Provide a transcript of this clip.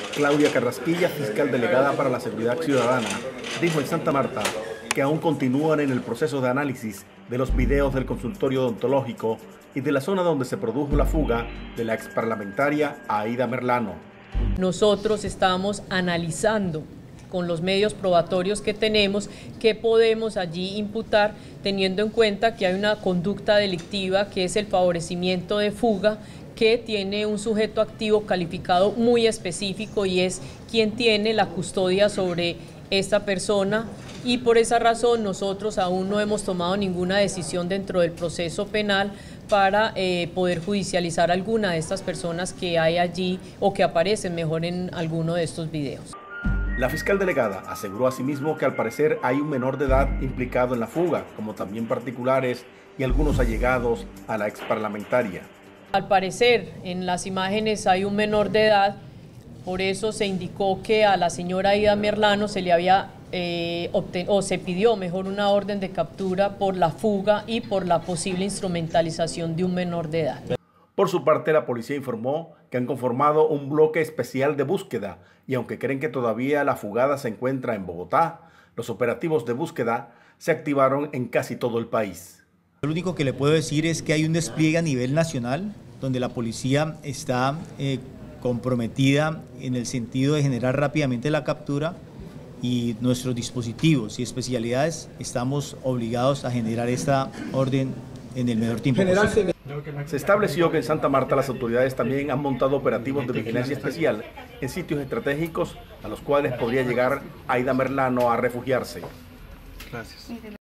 Claudia Carrasquilla, fiscal delegada para la Seguridad Ciudadana, dijo en Santa Marta que aún continúan en el proceso de análisis de los videos del consultorio odontológico y de la zona donde se produjo la fuga de la exparlamentaria Aida Merlano. Nosotros estamos analizando con los medios probatorios que tenemos qué podemos allí imputar, teniendo en cuenta que hay una conducta delictiva que es el favorecimiento de fuga, que tiene un sujeto activo calificado muy específico y es quien tiene la custodia sobre esta persona, y por esa razón nosotros aún no hemos tomado ninguna decisión dentro del proceso penal para poder judicializar alguna de estas personas que hay allí o que aparecen mejor en alguno de estos videos. La fiscal delegada aseguró asimismo que al parecer hay un menor de edad implicado en la fuga, como también particulares y algunos allegados a la exparlamentaria. Al parecer en las imágenes hay un menor de edad, por eso se indicó que a la señora Aida Merlano se le había se pidió mejor una orden de captura por la fuga y por la posible instrumentalización de un menor de edad. Por su parte, la policía informó que han conformado un bloque especial de búsqueda y aunque creen que todavía la fugada se encuentra en Bogotá, los operativos de búsqueda se activaron en casi todo el país. Lo único que le puedo decir es que hay un despliegue a nivel nacional donde la policía está comprometida en el sentido de generar rápidamente la captura, y nuestros dispositivos y especialidades estamos obligados a generar esta orden en el menor tiempo posible. Se estableció que en Santa Marta las autoridades también han montado operativos de vigilancia especial en sitios estratégicos a los cuales podría llegar Aida Merlano a refugiarse. Gracias.